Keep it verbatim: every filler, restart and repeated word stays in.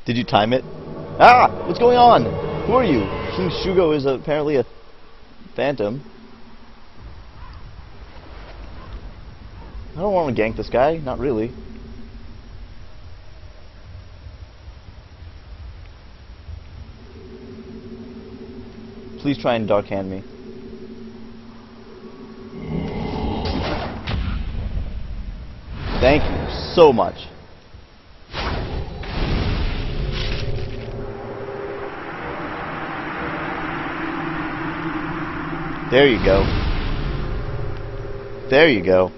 Did you time it? Ah! What's going on? Who are you? King Shugo is apparently a phantom. I don't want to gank this guy. Not really. Please try and dark hand me. Thank you so much. There you go. There you go.